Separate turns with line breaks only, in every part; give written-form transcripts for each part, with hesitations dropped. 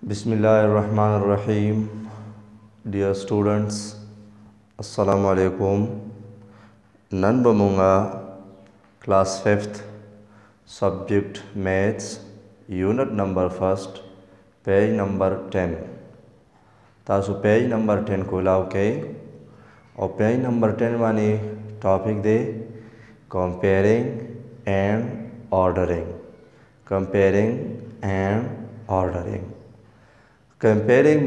बिस्मिल्लाहिर्रहमानिर्रहीम। Dear students, अस्सलामु अलैकुम। नन बमुंगा class 5th subject maths unit number 1 page number 10 तासु पेज नंबर 10 को लाओ के और पेज नंबर 10 वानी टॉपिक दे comparing and ordering. Comparing and ordering. Comparing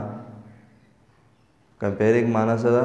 माना सदा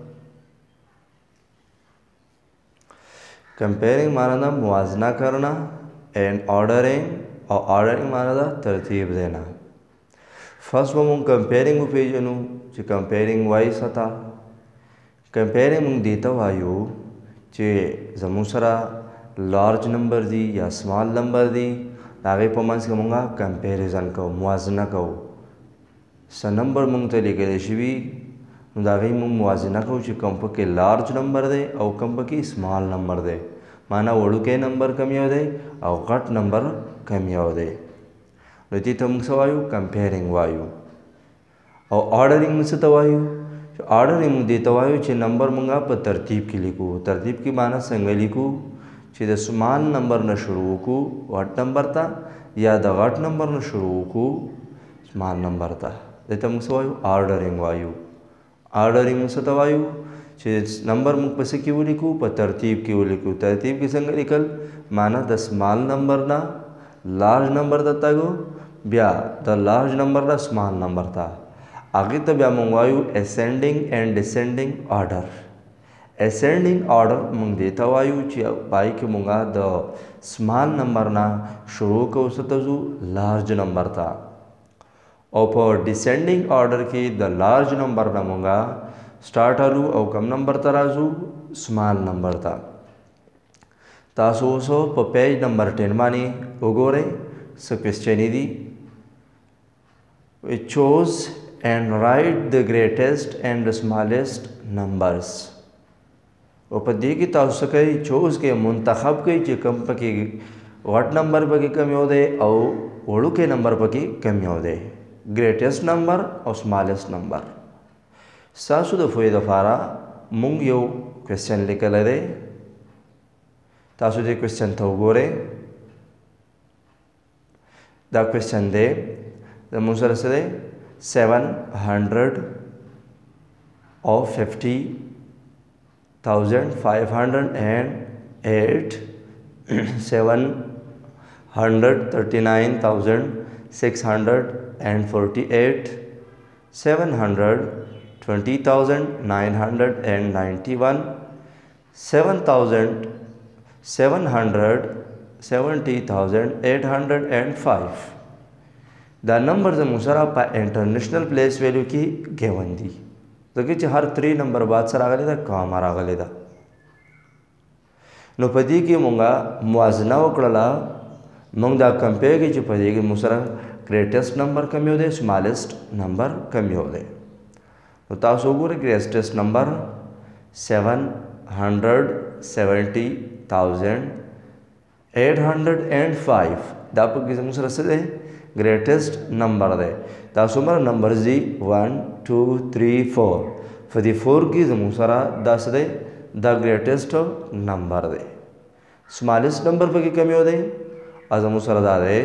कंपेयरिंग माना था मुआजना करना एंड ऑर्डरिंग और ऑर्डरिंग माना था तरतीब देना। फर्स्ट वो मुंग कंपेयरिंग पेजनु चे कंपेयरिंग वाइस था। कंपेयरिंग मुंग देता वायु चे जमुसरा लार्ज नंबर दी या स्मॉल नंबर दी आगे पमंस के मुंगा कंपेरिजन को मुआजना को स नंबर मुंग तो लेके देशिवी दागे मुंग मुआजना को चे कंप के लार्ज नंबर दे और कंप की स्मॉल नंबर दे माना वड़ू के नंबर कमी हो दे और घट नंबर कमी हो दे रीति तो मुंग सवायु कंपेयरिंग वायु। और ऑर्डरिंग में से तवायु ऑर्डरिंग मुंग देता वायु चे नंबर मुंगा पर तरतीब की लिखू। तरतीब की माना संग लिखू चे द स्मॉल नंबर न शुरू को घट नंबर था या द घट नंबर न शुरू को स्मॉल नंबर था देता मुंग सवायु ऑर्डरिंग वायु। ऑर्डरिंग मुंग से तवायु चे नंबर मुंग पसे की वो लिखू पर तरतीब की वो लिखू। तरतीब की संग लिखल माना द स्मॉल नंबर ना लार्ज नंबर दत्ता गो ब्या द लार्ज नंबर ना स्मॉल नंबर था। आगे तो ब्या मंगवायु ascending and descending order. Ascending order मुंग देता वायु चे बाई के मुंगा द स्मॉल नंबर ना शुरू को सतजू लार्ज नंबर था और पर डिसेंडिंग ऑर्डर की द लार्ज नंबर ना मुंगा स्टार्ट आलू और कम नंबर तराजू स्मॉल नंबर था। तासो सो पर पेज नंबर 10 मानी उगोरे स क्वेश्चन दी we chose and write the greatest and the smallest numbers। और दी की तासु कई चोज के मुंतखब कई चे कम पकी वट नंबर पकी कमी हो दे और वड़ू के नंबर पकी कमी हो दे ग्रेटेस्ट नंबर और स्मॉलेस्ट नंबर। सासु दफोए दफारा मुंग यो क्वेश्चन लिखल दे तासु दे क्वेश्चन था गोरे द क्वेश्चन दे द मुसर से दे 750,508 739,648 720,991 770,805 द नंबर द मुसरा पा इंटरनेशनल प्लेस वैल्यू की गेवन दी तो कि हर 3 नंबर बाद सर आगले था काम आगले था नो पदी की मुंगा मुआजना वकड़ला मुंग दा कंपेयर की पदी की मुसरा ग्रेटेस्ट नंबर कमी हो दे स्मॉलेस्ट नंबर कमी हो दे तो तासो गुरे ग्रेटेस्ट नंबर 770,805 दाप की मुसरा से दे ग्रेटेस्ट नंबर दे तासुमर नंबर जी 1 2 3 4 फदी 4 की मुसरा 10 दे द ग्रेटेस्ट नंबर दे स्मॉलेस्ट नंबर पर की कमी हो दे आज मुसरा दा दे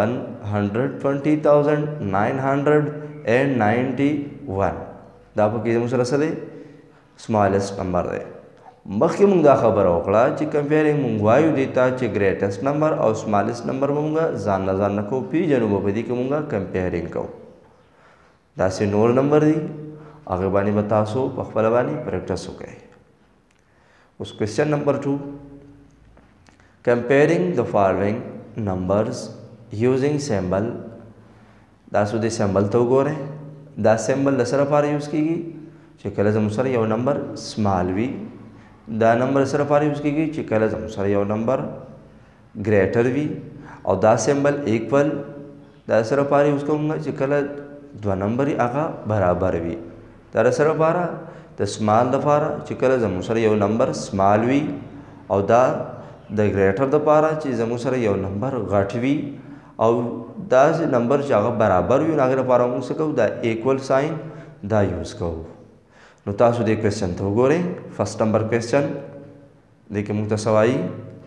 720,991 दाप की मुसरा से दे स्मॉलेस्ट नंबर दे मखी मुंगा खबर होकड़ा ची कंपेयरिंग मुंगवायु देता ची ग्रेटेस्ट नंबर और स्मॉलेस्ट नंबर मुंगा जानना को पी जनू बदी के मुंगा कंपेयरिंग को दासी नूर नंबर दी आगे बानी बतासो पखपल बानी प्रैक्टिस हो गए। उस question number 2 comparing the following numbers using symbol दासु दे सिंबल तो गोरे दा सिंबल दसरा पार यूज़ की चिकल जमसर यो नंबर स्मॉल वी दा नंबर सर पार यूज़ की चिकल जमसर यो नंबर ग्रेटर वी और दा सिंबल इक्वल दा सर पार यूज़ करूँगा चिकल दो नंबर ही आगा बराबर वी दारा सर पारा द स्मॉल दफारा चिकल जमसर यो नंबर स्मॉल वी और द ग्रेटर द पारा ची जमसर यो नंबर घट वी او دا نمبر چې هغه برابر وي نو هغې لپاره موږ څه کوو دا ایکول ساین دا یوز کوو. نو تاسو دې کوېسچن ته وګورئ. فرسټ نمبر کوېسچن دې کې موږ ته څه وایي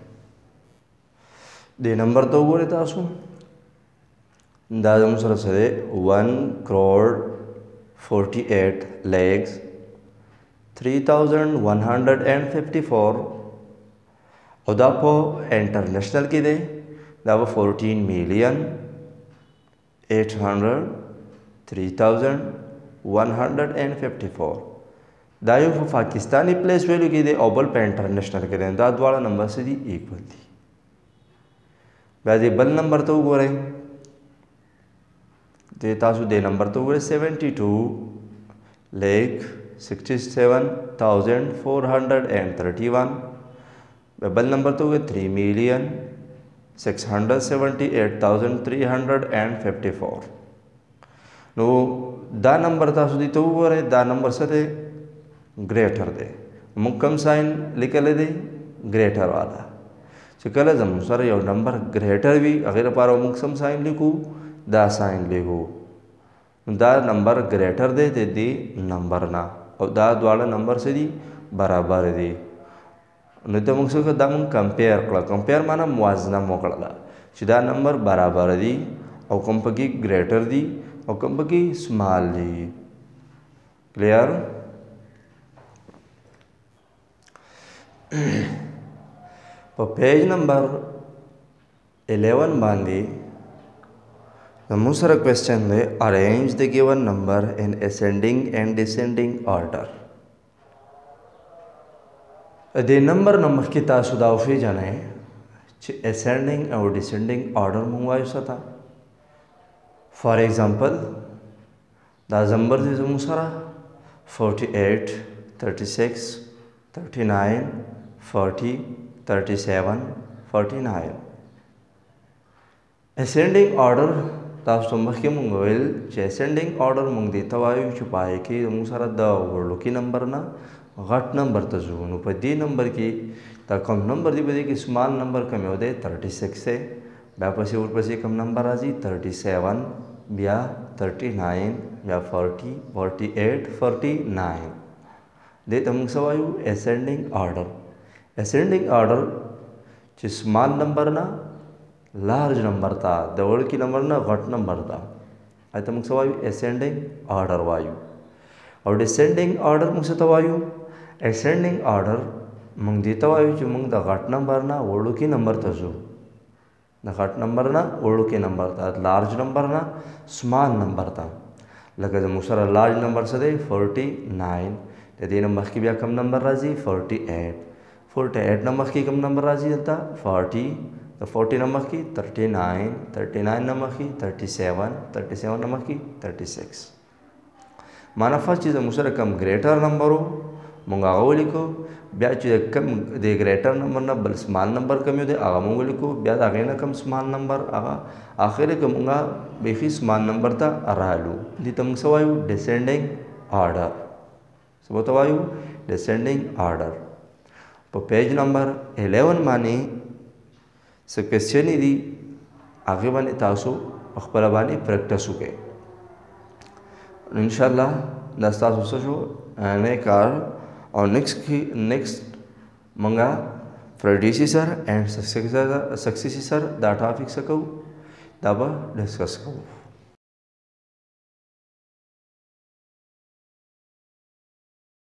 دې نمبر ته وګورئ تاسو. دا زموږ سره څه دی 1,48,03,154 او دا په انټرنیشنل کې دی دا به 14,803,154 دا یو په پاکستانی پلیس ویلو کې دی او بل په انټرنیشنل کې دی. دا دواړه نمبر څه دي ایکول دي. بیا دې بل نمبر ته وګورئ. دې تاسو دې نمبر ته وګورئ 72,67,431. بل نمبر ته وګورئ 3,678,354. نو دا نمبر تاسو دې ته وګورئ. دا نمبر څه دی ګریټر دی. موږ کوم ساين لیکلی دی ګریټر والا. چې کله زموږ سره یو نمبر ګریټر وي هغې لپاره موږ سم ساين لیکو دا ساين لیکو. دا نمبر ګریټر دی د دې نمبر نه او دا دواړه نمبر څه دي برابر دي. نو ته موږ څه دا موږ کمپیر کړه. کمپیر معنا موازنه مو کړله چې دا نمبر برابر دي او کوم پکې ګریټر دي او کوم پکې سمال دي. کلیر. په پیج نمبر 11 باندې زموږ سره کوېسچن دی ارینج د ګیون نمبر ان اسینډنګ اینڈ ډسینډنګ آرډر. د نمبر نه مخکې تاسو دا وپېژنئ چې اسینډنګ او ډسینډنګ آرډر موږ وایو څه ته. فار ایگزامپل دا نمبر دی زموږ سره 48 36 39 40 37 49. اسینډنګ آرډر تاسو ته مخکې مونږ ویل چې اسینډنګ آرډر مونږ دې ته وایو چې په هغې کې زموږ سره د وړوکي نمبر نه غټ نمبر ته ځو. نو په دې نمبر کې دا کوم نمبر دی په دې کې سمال نمبر کوم یو دی 36 دی. بیا پسې ورپسې کوم نمبر راځي 37 بیا 39 بیا 40 48 49. دې ته مونږ څه وایو اسینډنګ آرډر. اسینډنګ آرډر چې سمال نمبر نه لارج نمبر تا د وړوکي نمبر نه غټ نمبر تا اته موږ څه وایو اسینډنګ آرډر وایو. او ډسینډنګ آرډر موږ څه ته وایو اسینډنګ آرډر موږ دې ته وایو چې موږ د غټ نمبر نه وړوکي نمبر ته ځو. د غټ نمبر نه وړوکي نمبر ته لارج نمبر نه سمال نمبر ته. لکه زموږ سره لارج نمبر څه دی 49. د دې نه مخکې بیا کوم نمبر راځي 48. 48 نه مخکې کوم نمبر راځي دلته 40. د 40 نه مخکې 39. 39 نه مخکې 37. 37 نه مخکې 36. معنا فرض چې زموږ سره کوم ګریټر نمبر و موږ هغه ولیکو. بیا چې کوم د ګریټر نمبر نه بل سمال نمبر کوم یو دی هغه موږ ولیکو. بیا د هغې نه کوم سمال نمبر هغه آخر کې موږ بیخي سمال نمبر ته رالو. دې ته موږ څه وایو ډسینډنګ آرډر. څه ورته وایو ډسینډنګ آرډر. په پیج نمبر 11 باندې څه کوېسچنې دي هغې باندې تاسو په خپله باندې پریکټس وکړئ. انشاءالله دا ستاسو څه شو نه کار. او نیکسٹ منګه پریډیسیسر اینڈ سکسیسر دا ټاپک څه کوو دا به ډسکس کوو.